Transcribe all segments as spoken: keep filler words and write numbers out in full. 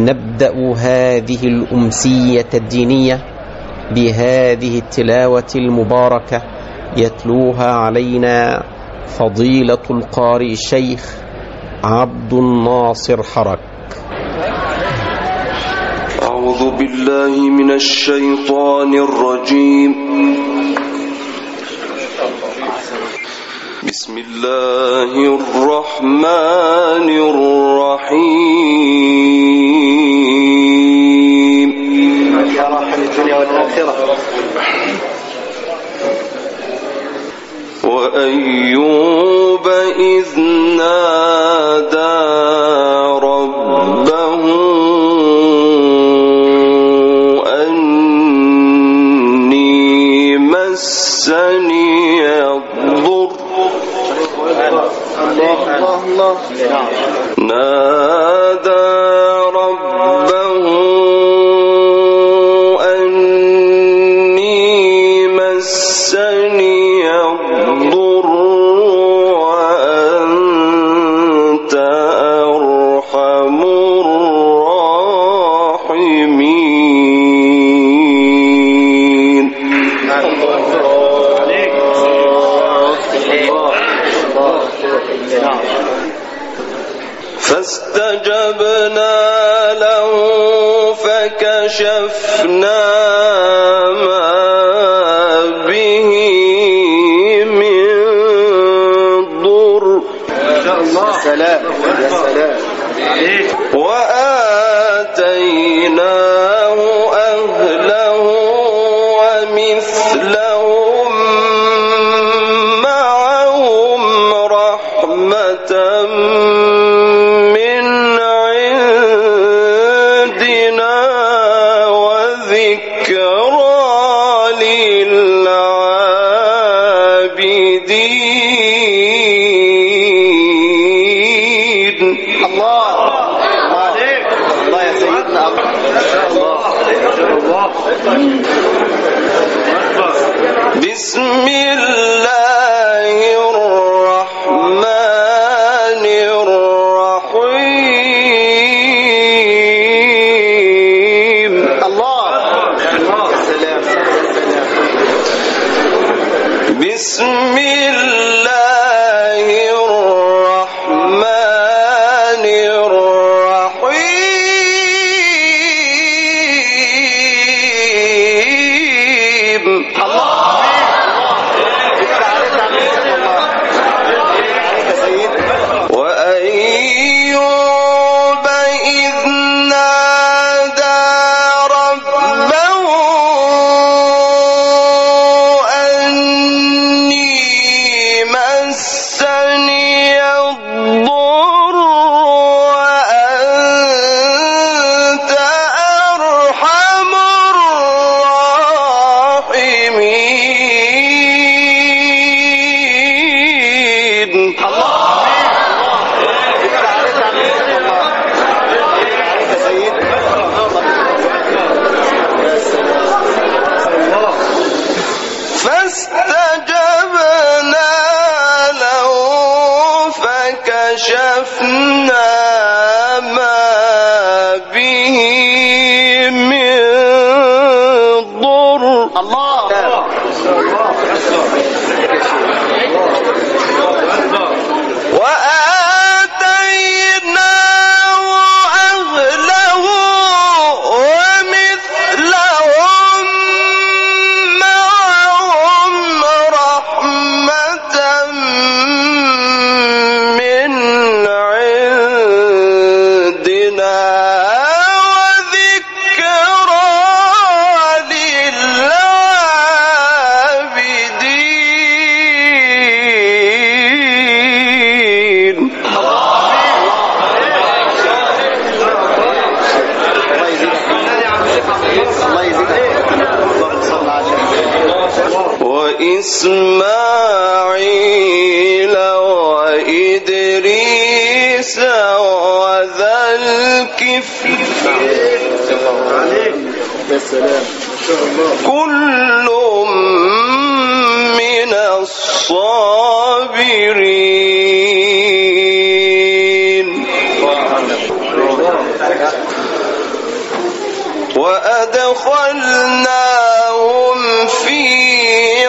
نبدأ هذه الأمسية الدينية بهذه التلاوة المباركة يتلوها علينا فضيلة القارئ الشيخ عبد الناصر حرك. أعوذ بالله من الشيطان الرجيم. بسم الله الرحمن الرحيم. يا راحم الدنيا والآخرة. وأيوب إذ نادى ربه أني مسني الضر نادى ربه أني مسني الضر وأنت أرحم الراحمين. فاستجبنا له فكشفنا ما به من ضر سلام يا سلام وآتيناه أهله ومثلهم معهم رحمة من عندنا وذكرى للعابدين. الله عليك الله يا سيدنا الله. بسم الله الرحمن الرحيم. الله سلام بسم الله الرحمن الرحيم. وأيوب إذ نادى ربه أني مسني الضر وأنت أرحم الراحمين. فاستجبنا له فكشفنا ما به من ضر وآتيناه أهله ومثلهم معهم رحمة من عندنا وذكرى للعابدين. وإسماعيل وإدريس وذا الكفل كل من الصابرين. وأدخلناهم في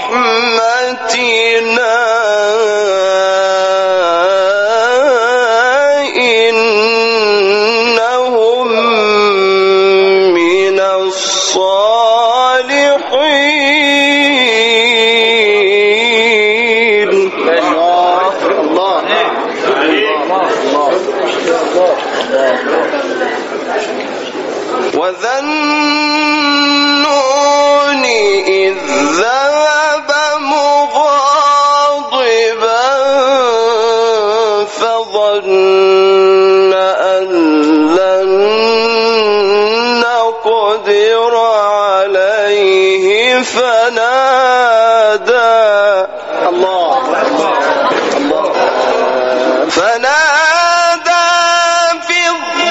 رحمتنا إنهم من الصالحين. الله الله وذا النون إذ ذهب مغاضبا فظن أن لن نقدر عليه فنادى الله الله فنادى في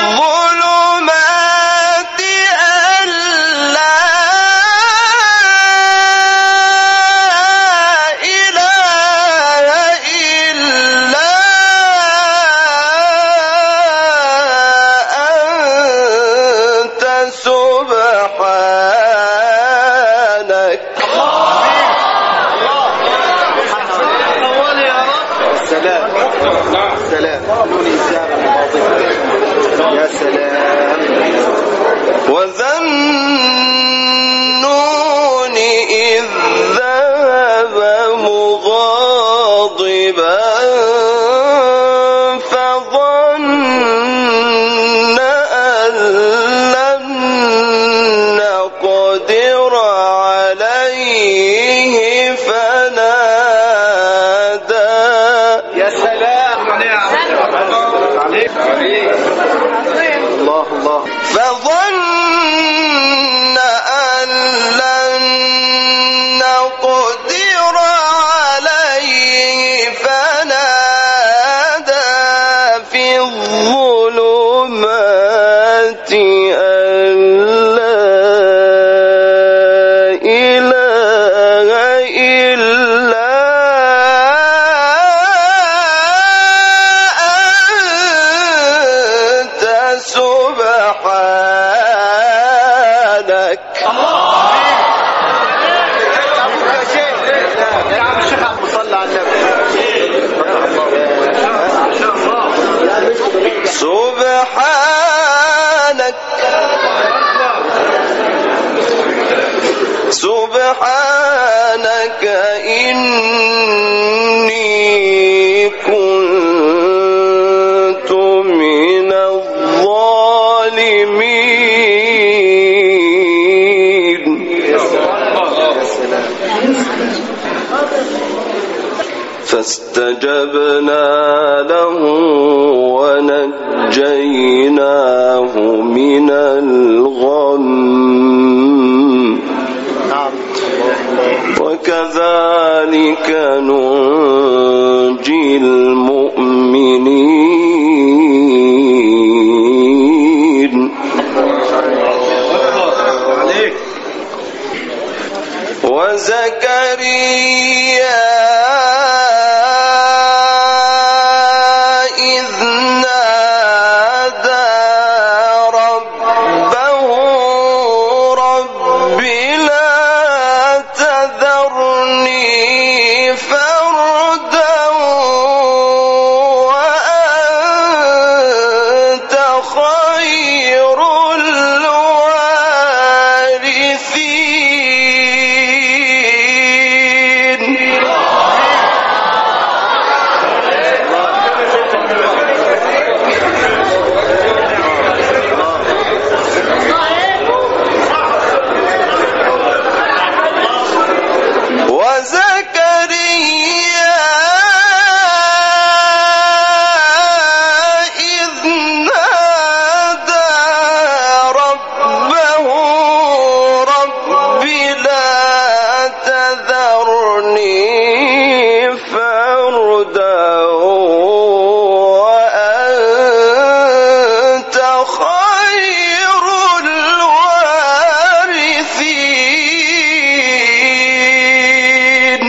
الظلمات أن لا إله إلا أنت سبحانك. سلام سلام نوني الزام الماضي يا سلام. وذا النون إذ ذهب مغاضبا فظن أن لن نقدر عليه فنادى. يا سلام الله الله فظن أن لن نقدر عليه فنادى في الظلمات أن لا إله إلا أنت سبحانك. يا عم الشيخ عم صلى على النبي. سبحانك سبحانك إني كنت من الظالمين. فاستجبنا له ونجيناه من الغم وكذلك ننجي المؤمنين. وزكريا إذ نادى ربه رب لا تذرني فردا وأنت خير الوارثين. وزكريا إذ نادى ربه رب لا تذرني فردا وأنت خير الوارثين.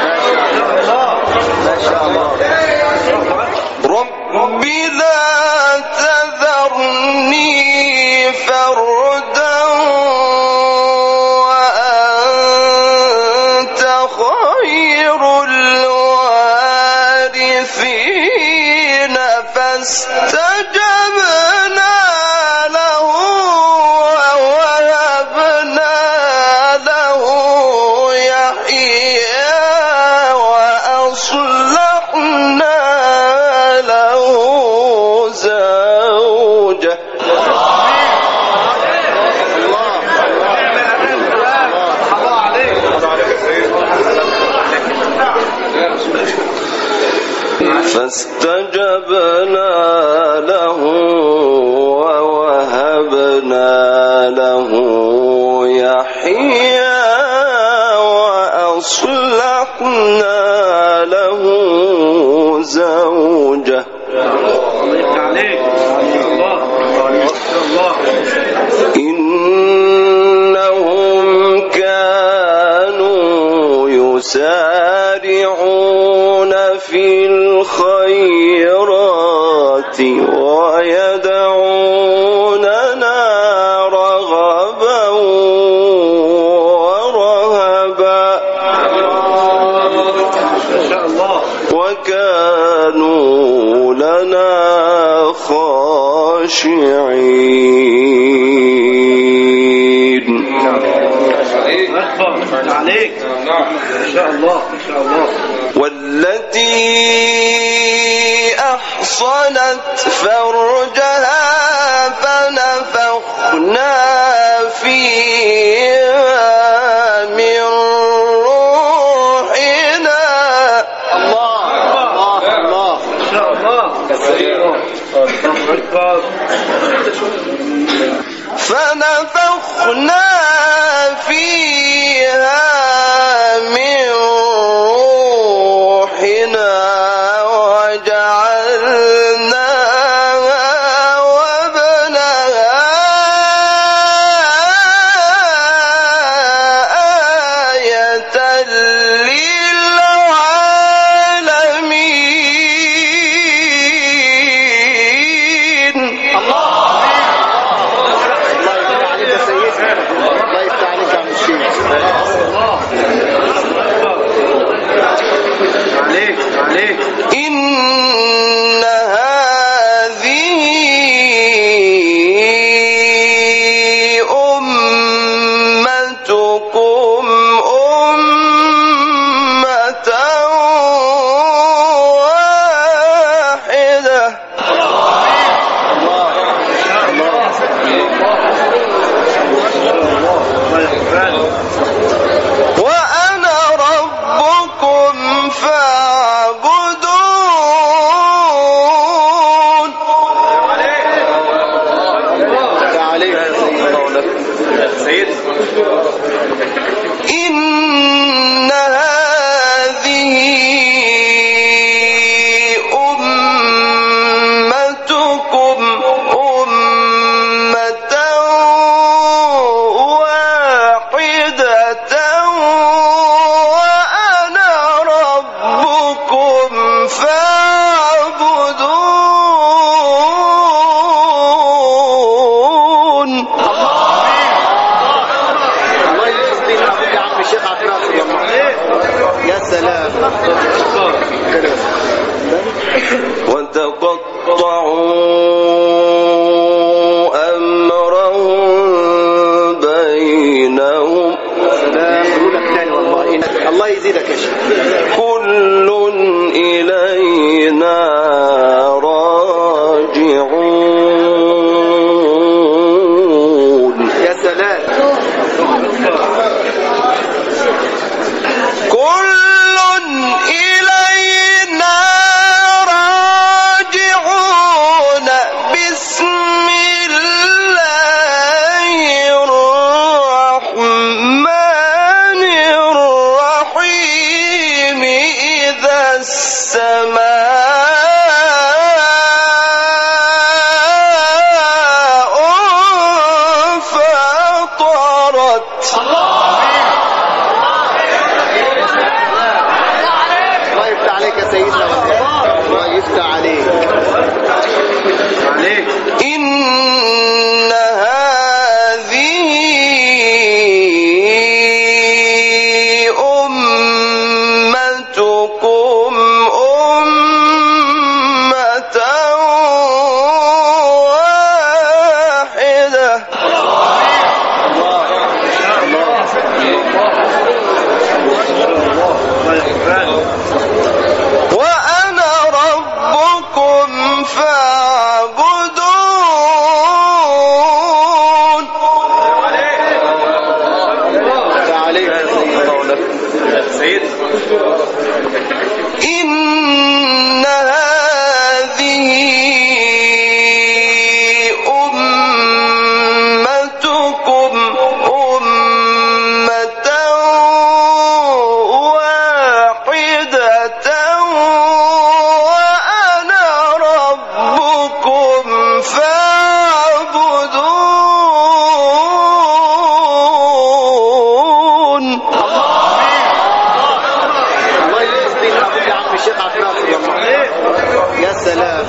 رب لا فاستجبنا له ووهبنا له يحيى وأصلحنا له زوجه. فاستجبنا له ووهبنا له يحيى وأصلحنا له زوجه. إنهم كانوا يسارعون في الخيرات ويدعوننا رغبا ورهبا وكانوا لنا خاشعين. عليك إن شاء الله إن شاء الله. والتي أحصنت فرجها فنفخنا فيها من روحنا. الله الله الله إن شاء الله. فنفخنا فيها من روحنا وجعلناها وابنها آية للعالمين. الله الله يفتح عليك يا عم الشيخ. عليك عليك. إن هذه أمتكم أمة واحدة وأنا ربكم فاعبدون. عليك إن هذه أمتكم أمة واحدة وأنا ربكم فاعبدون. الله يجزيك يا عم الشيخ عبد الناصر. يا سلام. وتقطعوا أمرهم بينهم. الله يزيدك يا شيخ. كل إلينا راجعون. يا سلام. كل إلينا راجعون.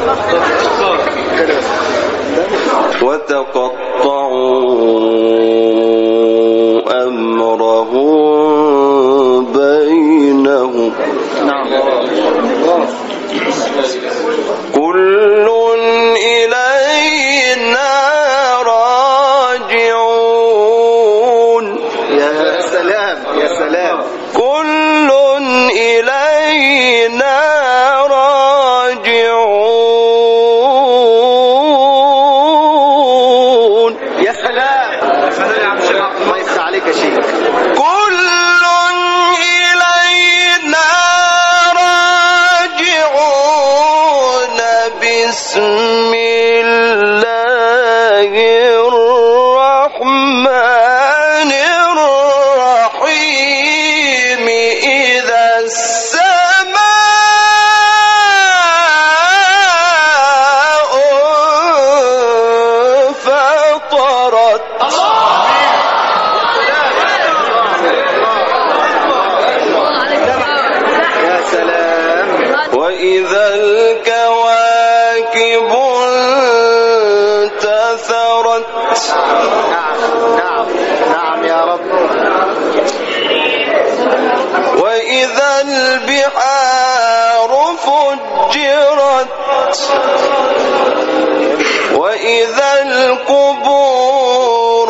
وتقطعوا أمرهم بينهم كل إلينا راجعون. يا سلام يا سلام. كل إلينا راجعون. يا سلام يا سلام يا عم شيخ. الله يفتح عليك يا شيخ. كل إلينا راجعون بسم الله الرحمن الرحيم إذا السماء انفطرت. يا سلام. وإذا الكواكب انتثرت. نعم نعم نعم يا رب. وإذا البحار فجرت. وإذا القبور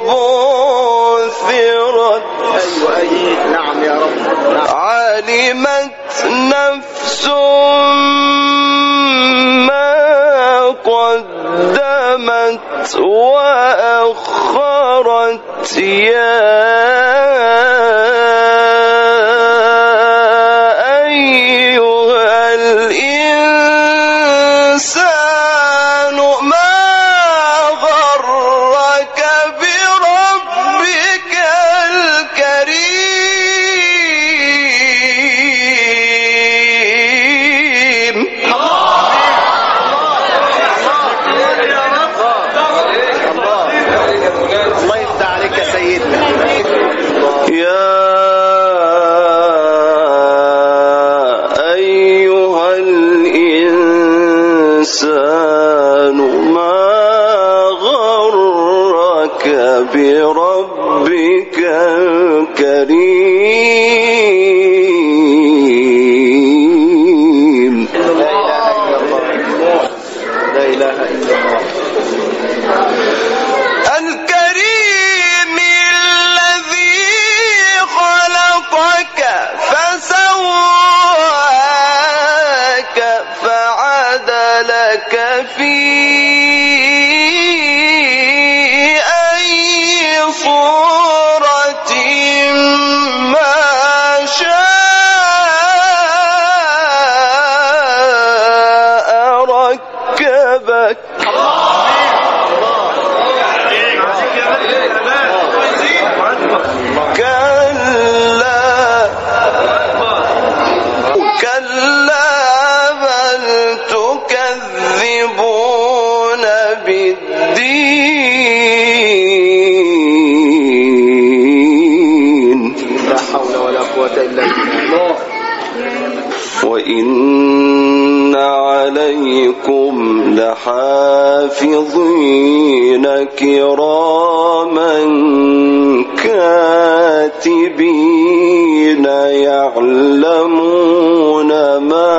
بعثرت. ايوه ايوه. نعم يا رب. نعم. علمت نفس ما قدمت وأخرت. يا أيها الإنسان ما غرك بربك الكريم. الله يفتح عليك يا سيدنا. يا أيها الإنسان ما غرك بربك الكريم. لا اله الا الله. الكريم الذي خلقك فسواك فعدلك في أي صورة ما شاء ركبك. كلا كلا بل تكذبون بالدين. لا حول ولا قوة الا بالله. وإن عليكم لحافظين كراما كاتبين يعلمون ما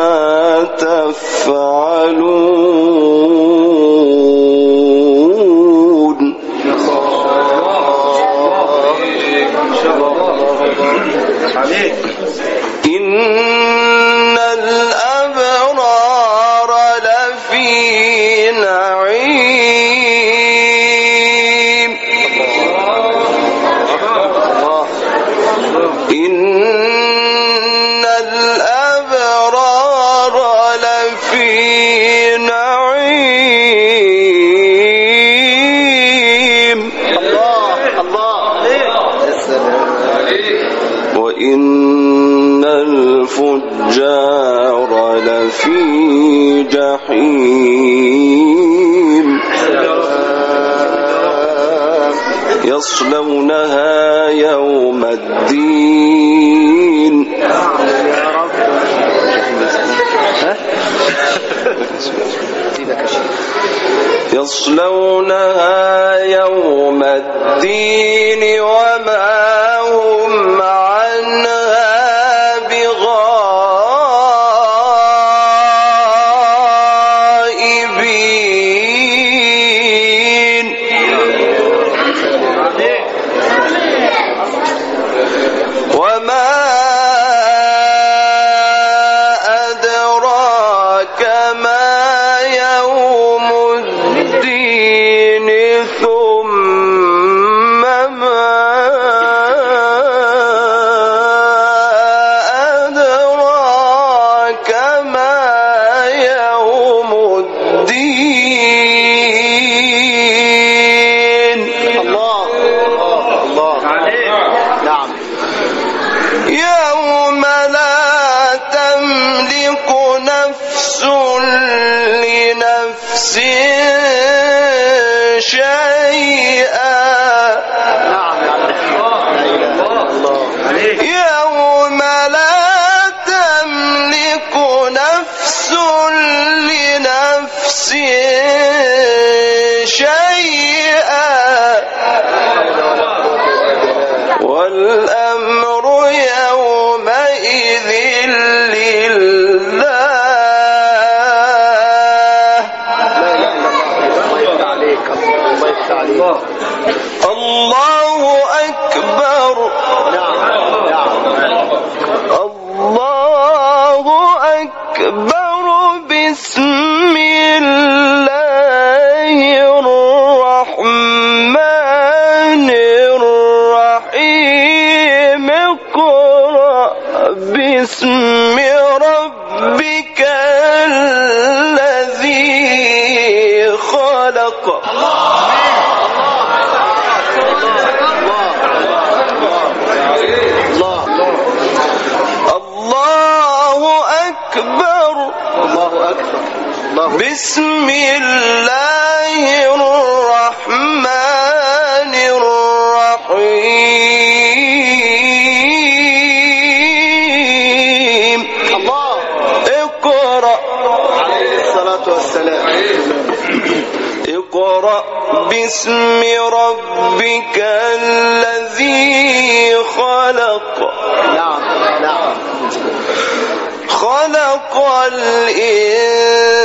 تفعلون. إن الأبرار لفي نعيم. إن الأبرار لفي نعيم. الله الله. يا سلام. وإن الفجار لفي جحيم. يصلونها يوم الدين. يا رب. يصلونها يوم الدين وما هم عنها بغائبين. وما أدراك ما يوم الدين ثم ما أدراك ما يوم الدين. الله الله نعم. يوم لا تملك نفس لنفس شيئا. نعم يوم لا تملك نفس لنفس شيئا والأمر يومئذ لله. الله أكبر. الله أكبر. بسم الله الرحمن الرحيم. اقرأ باسم ربك الذي خلق. الله أكبر. الله أكبر. بسم الله الرحمن الرحيم. الله. اقرأ. عليه الصلاة والسلام. اقرأ باسم ربك الذي خلق. نعم نعم. خلق الإنسان